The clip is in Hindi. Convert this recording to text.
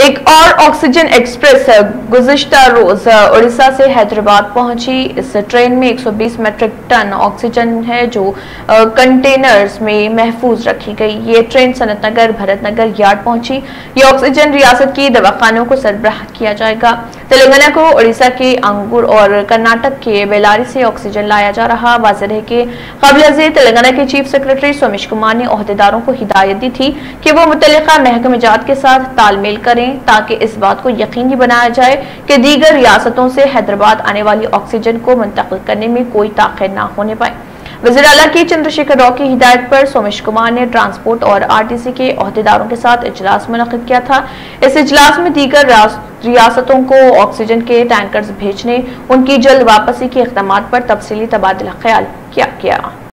एक और ऑक्सीजन एक्सप्रेस गुज़िश्ता रोज उड़ीसा से हैदराबाद पहुंची। इस ट्रेन में 120 मीट्रिक टन ऑक्सीजन है जो कंटेनर्स में महफूज रखी गई। ये ट्रेन सनत नगर भरत नगर यार्ड पहुंची। ये ऑक्सीजन रियासत की दवाखानों को सरबराह किया जाएगा। तेलंगाना को उड़ीसा के अंगूर और कर्नाटक के बेलारी से ऑक्सीजन लाया जा रहा। वाज़ेह है कि क़ब्ल तेलंगाना के चीफ सेक्रेटरी सोमेश कुमार ने ओहदेदारों को हिदायत दी थी कि वो मुतल्लिका महकमे जात के साथ तालमेल करें ताकि इस बात को यकीनी बनाया जाए कि दीगर रियासतों से हैदराबाद आने वाली ऑक्सीजन को मुंतकिल करने में कोई ताख़ीर न होने पाए। वज़ीर आला की चंद्रशेखर राव की हिदायत पर सोमेश कुमार ने ट्रांसपोर्ट और आरटीसी के ओहदेदारों के साथ इजलास मुनक़िद किया था। इस इजलास में दीगर रियासतों को ऑक्सीजन के टैंकर्स भेजने, उनकी जल्द वापसी के इक़दामात पर तफसीली तबादला ख्याल किया गया।